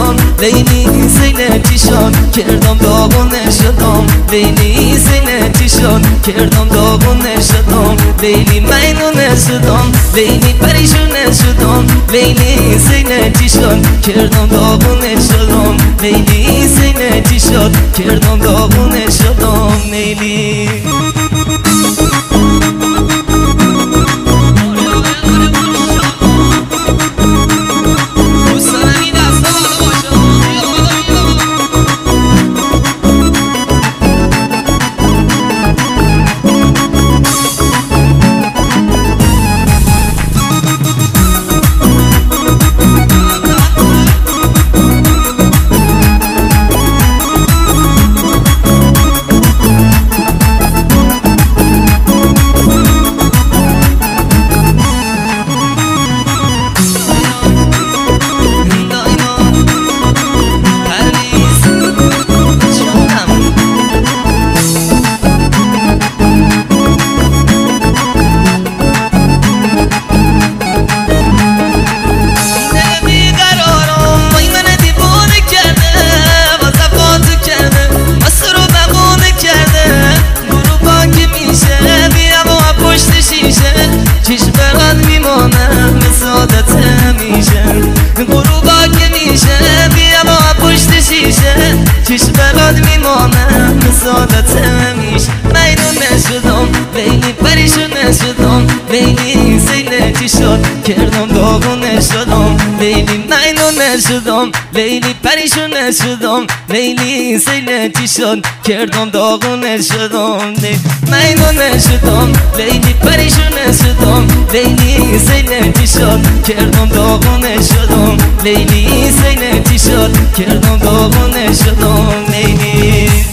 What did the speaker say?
شدم لیلی سیل چیشان کردم داغونه شدم لیلی سیل چیشان کردم داغونه شدم لیلی مینونه شدم لیلی پریشونه شدم لیلی سیل چیشان کردم داغونه شدم لیلی سیل چیشان کردم داغونه شدم لیلی غروبا که میشه بیا با پشت شیشه چشم برات میمانم سادت میشه مینونه شدم لیلی پریشونه شدم لیلی سیل چی شد کردم داغونه شدم لیلی مینونه شدم لیلی پریشونه شدم لیلی سیل چی شد کردم داغونه شدم مینونه شدم لیلی پریشونه شدم لیلی سیل چی شد کردم داغونه شدم لیلی سیل چی شد کردم داغونه شدم لیلی